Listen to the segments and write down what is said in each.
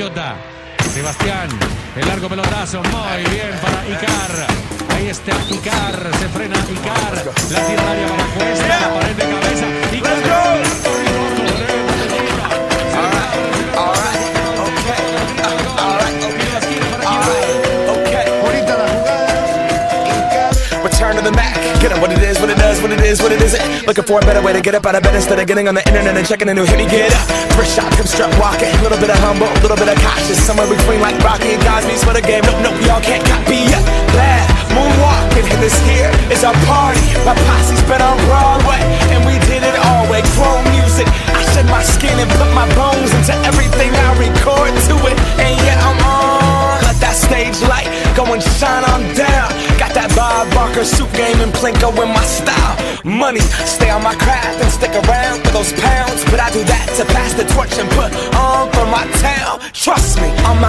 Toyota. Sebastián, el largo pelotazo, muy bien para Icar. Ahí está Icar, se frena Icar. La tira al área para Cuesta, la pared de cabeza. Return to the Mac, get up what it is, what it does, what it is, what it isn't. Looking for a better way to get up out of bed instead of getting on the internet and checking a new hit. Me get up, first shot, come strut walking. A little bit of humble, a little bit of cautious. Somewhere between like Rocky and Cosby's for the game. Nope, nope, y'all can't copy yet. Bad moonwalking, and this here is our party. My posse's been on Broadway, and we did it all way. Grown music, I shed my skin and put my bones into everything I record to it. And yeah, I'm on. Let that stage light go and shine on down. Got that Bob Barker suit game and Plinko in my style. Money, stay on my craft and stick around for those pounds. But I do that to pass the torch and put on for my town. Trust me, on my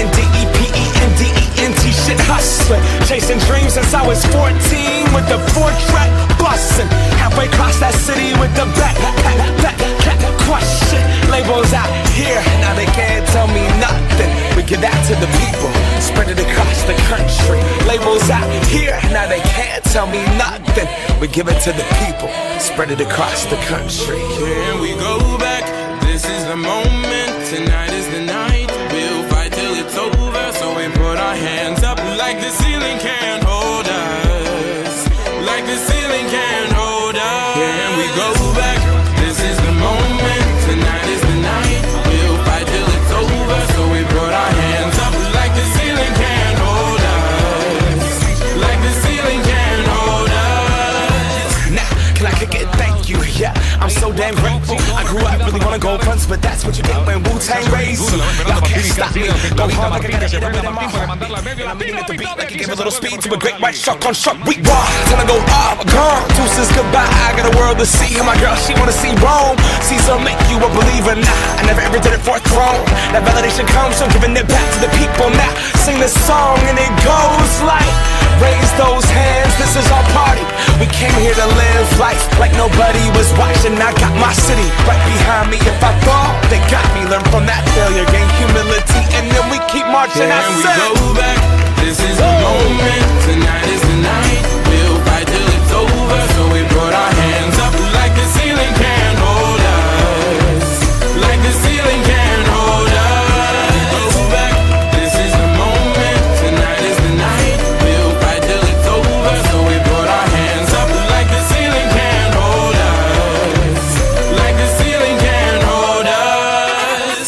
INDEPENDENT shit hustling. Chasing dreams since I was 14 with the 4-track bustin'. Halfway across that city with the back question. Labels out here, now they can't tell me nothing. We give that to the people, spread it across the country. Labels out here, now they can't tell me nothing. We give it to the people, spread it across the country. Here we go back, this is the moment. Tonight is the night, we'll fight till it's over. So we put our hands up like the ceiling can't hold us. Like the ceiling can't hold us. Here we go back, this is the moment. Tonight is the night, we'll fight till it's over. So we put our hands up like the ceiling can't hold us. Like the ceiling can't hold us. Now, can I kick it? Thank you, yeah, I'm so damn grateful. I grew up really wanna go fronts, but that's what you get when Wu-Tang raised you. Y'all can't stop me, go hard like I gotta get everything in my heart. And I'm eating at the beat like it gave a little speed to a great white shark on shark. We raw, time to go off, gone. Deuces goodbye, I got a world to see. And my girl, she wanna see Rome. Caesar make you a believer, nah, I never ever did it for a throne. That validation comes from giving it back to the people. Now, sing this song and it goes like, raise those hands, this is our party. We came here to live life like nobody was watching. I got my city right behind me. If I fall, they got me. Learn from that failure, gain humility, and then we keep marching. And we go back, this is the moment. Tonight is the night, we'll fight till it's over. So we put our hands up like the ceiling can't hold us. Like the ceiling can't hold us. Go back, this is the moment. Tonight is the night, we'll fight till it's over. So we put our hands up like the ceiling can't hold us. Like the ceiling can't hold us.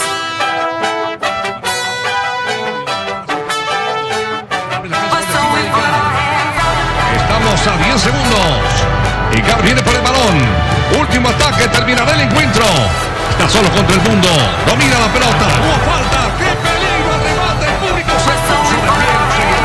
Estamos a 10 segundos. Icar viene por el balón. Último ataque, terminará el encuentro. Está solo contra el mundo. Domina la pelota. Hubo falta. ¡Qué peligro! Remate. El público se puso de pie.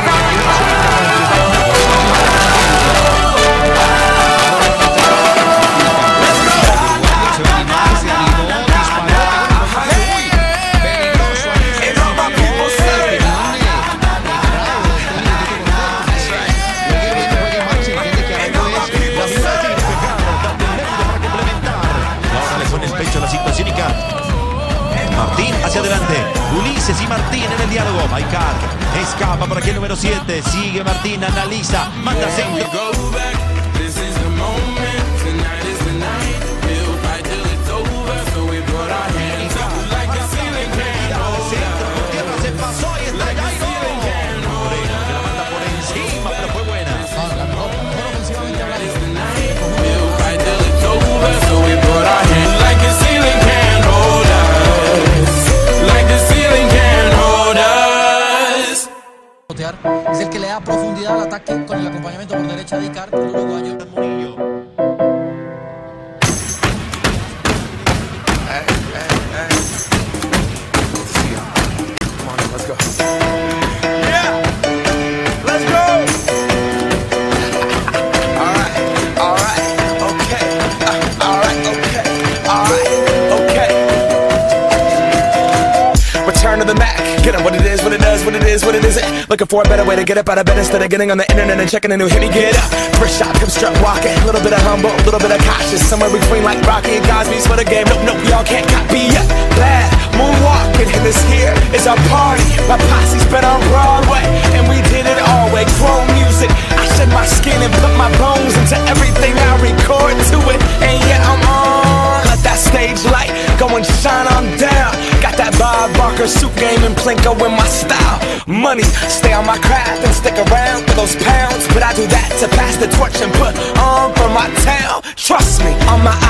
Martín hacia adelante, Ulises y Martín en el diálogo. Maikar escapa por aquí el número 7. Sigue Martín, analiza, manda centro. Se pasó y está Jairo Moreno, que la manda por encima, pero fue buena. Es el que le da profundidad al ataque con el acompañamiento por derecha de Icar, el uruguayo. Return to the Mac, get up what it is, what it does, what it is, what it isn't. Looking for a better way to get up out of bed instead of getting on the internet and checking a new hit. Me get up, first shot, come strut walking. A little bit of humble, a little bit of cautious. Somewhere between like Rocky and Cosby's for the game. Nope, nope, y'all can't copy yet. Bad moonwalking. moonwalking, and this here is our party. My posse's been on Broadway, and we did it all way. Grown music, I shed my skin and put my bones into everything I record to it. And yeah, I'm on. Let that stage light go and shine on down. Got that Bob Barker suit game and Plinko in my style. Money, stay on my craft and stick around for those pounds. But I do that to pass the torch and put on for my town. Trust me, on my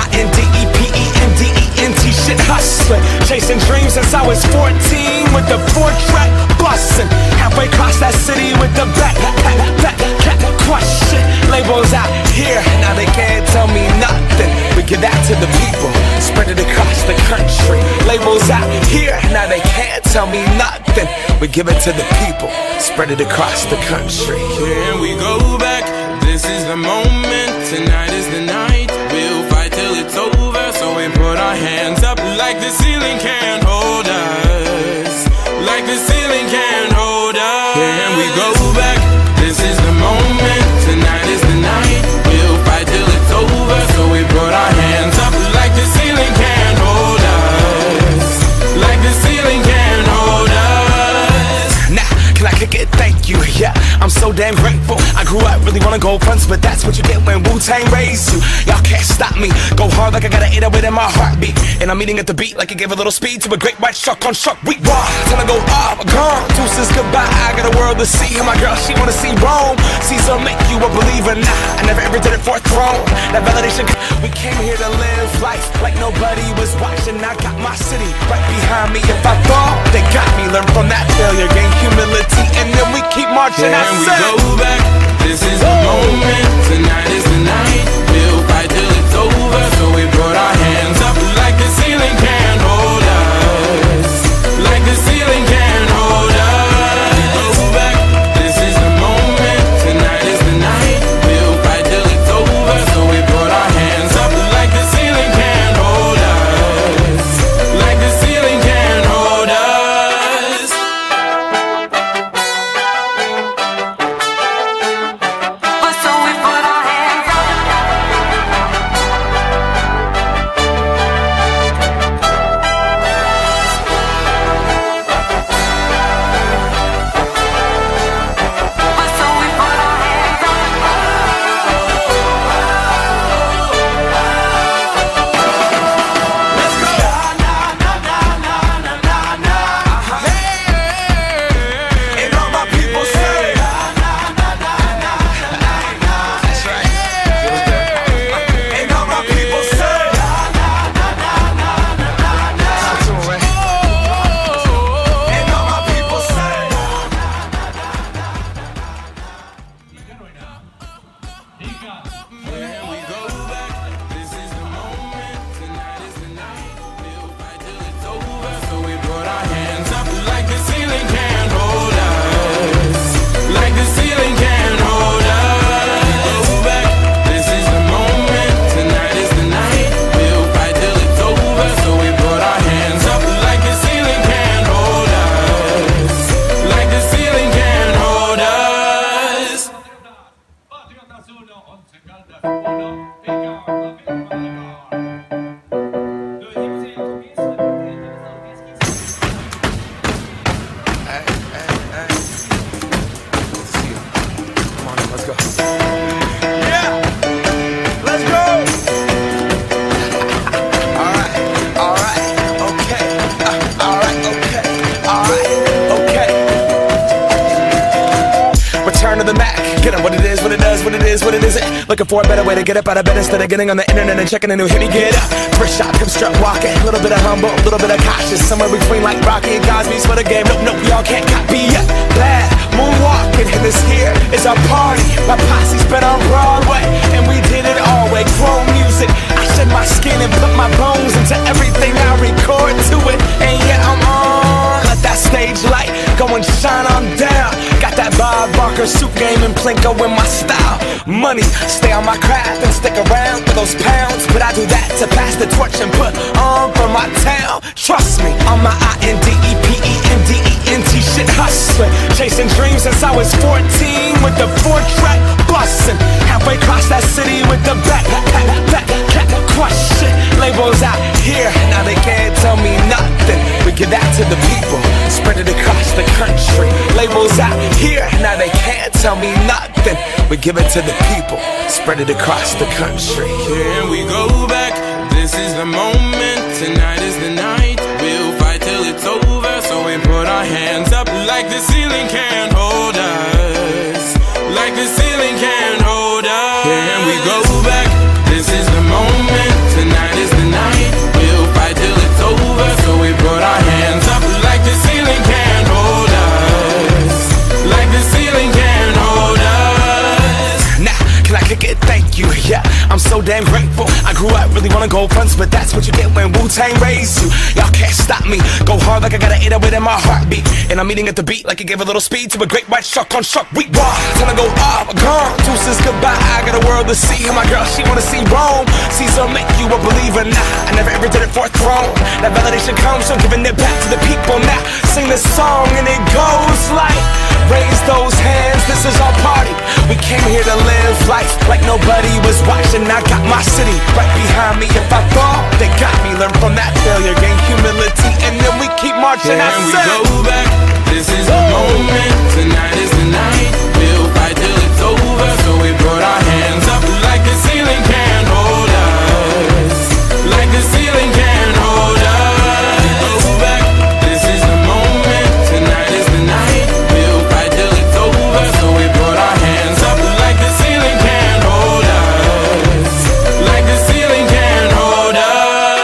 INDEPENDENT shit hustling. Chasing dreams since I was 14 with the 4-track bustin'. Halfway across that city with the back crush shit. Labels out here, now they can't tell me nothing. We give that to the people, spread it across the country. Labels out here, now they can't tell me nothing. We give it to the people, spread it across the country. Can we go back? This is the moment, tonight is the night. We'll fight till it's over, so we put our hands up like the ceiling can't hold us. Like the ceiling can't hold us. Can we go back? This is the moment, tonight is the night. We'll fight till it's over, so we put our hands up like the ceiling can't hold us. Like the ceiling can't hold us. Now, can I kick it? Thank you, yeah, I'm so damn grateful. I grew up really wanna go fronts, but that's what you get when Wu-Tang raised you. Y'all can't stop me, go hard like I got an 808 in my heartbeat. And I'm eating at the beat like it gave a little speed to a great white shark on shark week. Raw, time to go off, gone, deuces goodbye. I got a world to see, and my girl, she wanna see Rome. Caesar make you a believer, nah, I never ever did it for a throne. That validation, we came here to live life like nobody was watching. I got my city right behind me. If I fall, they got me. Learn from that failure, gain humility, and then we keep marching. Can we go back? This is the moment, tonight is the night. We'll fight till it's over, so we put our hands up like the ceiling can't hold us. Like the ceiling can't hold us. Go back, this is the moment, tonight is the night. We'll fight till it's over, so we put our hands up like the ceiling can't hold us. Like the ceiling can't hold us. What it isn't. Looking for a better way to get up out of bed instead of getting on the internet and checking a new hit. Me get up, first shot, come strut walking. A little bit of humble, a little bit of cautious. Somewhere between like Rocky and Cosby's for the game. Nope, y'all can't copy yet. Bad moonwalking, and this here is our party. My posse's been on Broadway, and we did it all way. Grown music, I shed my skin and put my bones into everything I record to it. And yeah, I'm on. Let that stage light go and shine on down. Got that Bob Barker suit game and Plinko in my style. Money, stay on my craft and stick around for those pounds. But I do that to pass the torch and put on for my town. Trust me, on my INDEPENDENT shit hustling. Chasing dreams since I was 14 with the 4-track bustin'. Halfway across that city with the back crush shit. Labels out here, now they can't tell me nothing. We give that to the people, tell me nothing. We give it to the people, spread it across the country. Can we go back? This is the moment, tonight is the night. We'll fight till it's over, so we put our hands up like the ceiling can't hold us. Like the ceiling can't hold us. Can we go back? This is the moment, tonight is the night. We'll fight till it's over, so we put our hands up like the ceiling can't hold us. Like the ceiling can't hold us. Now, can I kick it? Thank you, yeah, I'm so damn grateful. I grew up really wanna go fronts, but that's what you get when Wu-Tang raised you. Y'all can't stop me, go hard like I got an 808 in my heartbeat. And I'm eating at the beat like it gave a little speed to a great white shark on shark week. Raw, time to go up, gone, deuces goodbye. I got a world to see, and my girl, she wanna see Rome. Caesar make you a believer, nah, I never ever did it for a throne. That validation comes from giving it back to the people. Now, sing this song and it goes like, raise those hands, this is our party. We came here to live life like nobody was watching. I got my city right behind me. If I fall, they got me. Learn from that failure, gain humility, and then we keep marching. Can we go back? This is the moment, tonight is the night. We'll fight till it's over, so we put our hands up like the ceiling can't hold us. Like the ceiling can't hold us. Go back, this is the moment, tonight is the night. We'll fight till it's over, so we put our hands up like the ceiling can't hold us. Like the ceiling can't hold us.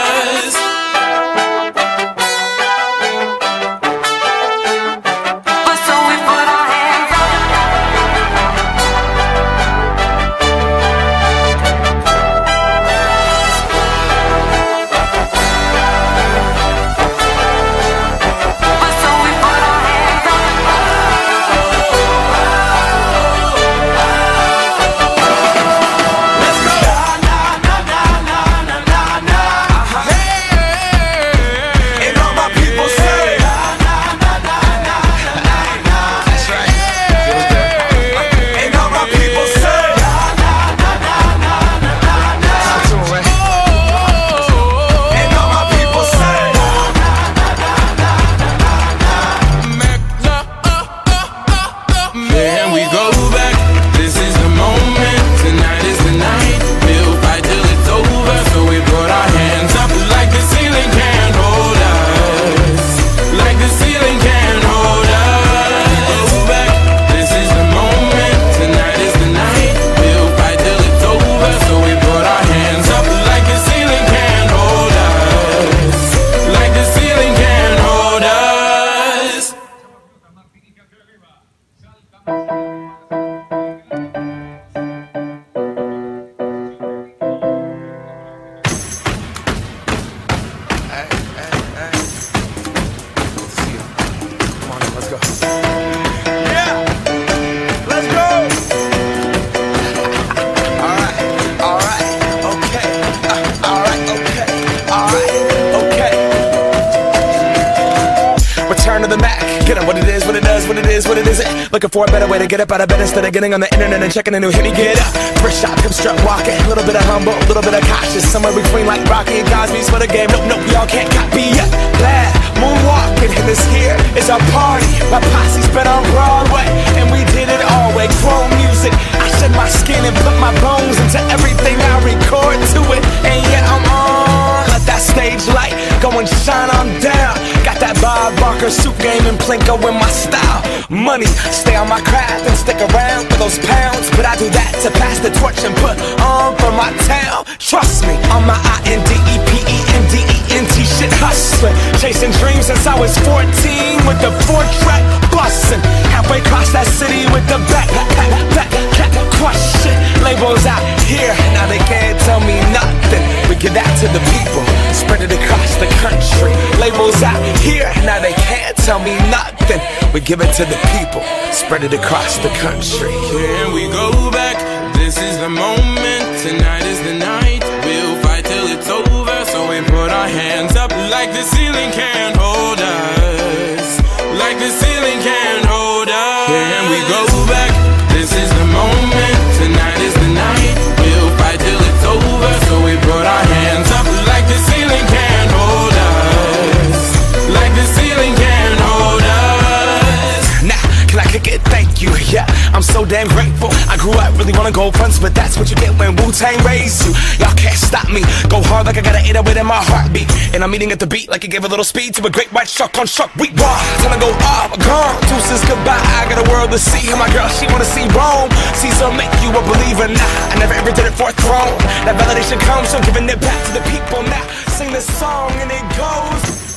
Looking for a better way to get up out of bed instead of getting on the internet and checking a new hit. Me get up, first shot, come strut walking. A little bit of humble, a little bit of cautious. Somewhere between like Rocky and Cosby's for the game. Nope, y'all can't copy yet. Glad moonwalking, and this here is our party. My posse's been on Broadway, and we did it all way. Grown music, I shed my skin and put my bones into everything I record to it. And yeah, I'm on. Let that stage light go and shine on down. Got that Bob Barker suit game and Plinko in my style. Money, stay on my craft and stick around for those pounds. But I do that to pass the torch and put on for my town. Trust me, on my INDEPENDENT shit hustling. Chasing dreams since I was 14 with the 4-track bustin'. Halfway across that city with the back question. Labels out here, now they can't tell me nothing. We give that to the people, spread it across the country. Labels out here, now they can't tell me nothing. We give it to the people, spread it across the country. Can we go back? This is the moment, tonight is the night. We'll fight till it's over, so we put our hands up like the ceiling can't hold us. Like the ceiling can't hold us. Can we go back? This is the moment, tonight is the night. We'll fight till it's over, so we put our hands up like the ceiling can't hold us. Like the ceiling can't hold us. Now, can I kick it? Thank you, yeah, I'm so damn really wanna go fronts, but that's what you get when Wu-Tang raised you. Y'all can't stop me. Go hard like I got an 808 in my heartbeat. And I'm eating at the beat like it gave a little speed to a great white shark on shark week. Raw, time to go off, gone. Deuces goodbye, I got a world to see. And my girl, she wanna see Rome. Caesar make you a believer. Nah, I never ever did it for a throne. That validation comes from giving it back to the people. Now sing this song and it goes.